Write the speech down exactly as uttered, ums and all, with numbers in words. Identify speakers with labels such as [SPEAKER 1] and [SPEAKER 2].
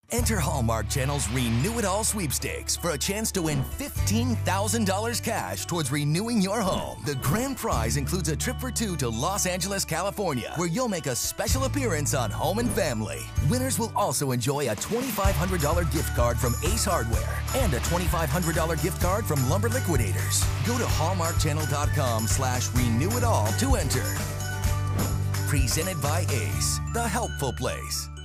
[SPEAKER 1] Enter Hallmark Channel's Renew It All Sweepstakes for a chance to win fifteen thousand dollars cash towards renewing your home. The grand prize includes a trip for two to Los Angeles, California, where you'll make a special appearance on Home and Family. Winners will also enjoy a twenty-five hundred dollars gift card from Ace Hardware and a twenty-five hundred dollars gift card from Lumber Liquidators. Go to hallmark channel dot com slash renew it all to enter. Presented by Ace, the helpful place.